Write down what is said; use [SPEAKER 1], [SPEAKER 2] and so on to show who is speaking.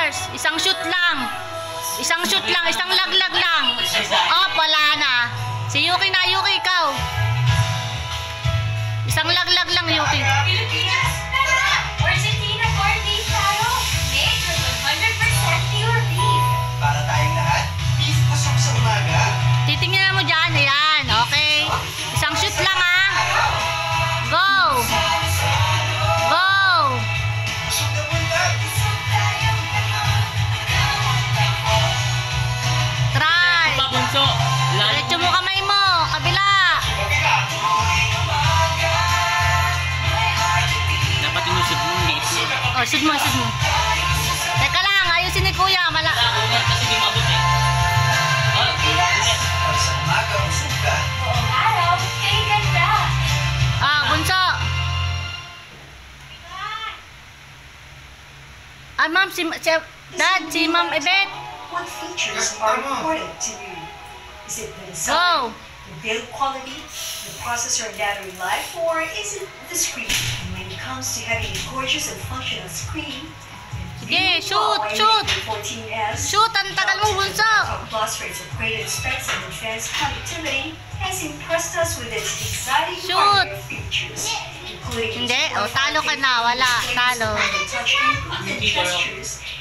[SPEAKER 1] Mars. Isang shoot lang. Isang shoot lang. Isang laglag lang. Oh, wala na. Si Yuki na. Yuki, ikaw. Isang laglag lang, Yuki.
[SPEAKER 2] Pilipinas, Argentina, corned beef tayo. Made with 100% pure beef.
[SPEAKER 3] Para tayong lahat, beef busog sa umaga.
[SPEAKER 1] Titingnan mo dyan. Ayan. Okay. Isang shoot lang, ha. Go. Go. Try. Diretso mo kamay mo. Kabila.
[SPEAKER 4] Dapat inusod mo, dito.
[SPEAKER 1] Oh, shoot mo, shoot mo. Teka lang. Ayusin ni Kuya.
[SPEAKER 4] Kasi di mabot eh.
[SPEAKER 3] Para sa umaga, busog ka.
[SPEAKER 2] Buong araw, kay ganda.
[SPEAKER 1] Ah, bunso. Ah, ma'am, Dad, si Ma'am Ebet.
[SPEAKER 5] What features are important to you? Is it the design,
[SPEAKER 1] Go.
[SPEAKER 5] the build quality, the processor and battery life, or is it the screen? And when it comes to having a gorgeous and functional screen,
[SPEAKER 1] Sige, shoot, shoot.
[SPEAKER 5] 14S,
[SPEAKER 1] Shoot, ang tagal mo, bunso.
[SPEAKER 5] Top plus rates of upgraded specs and advanced connectivity has impressed us with its exciting
[SPEAKER 1] Shoot.
[SPEAKER 5] hardware features, including
[SPEAKER 1] Hindi, oh, talo ka na, wala, talo.
[SPEAKER 5] touch input and gestures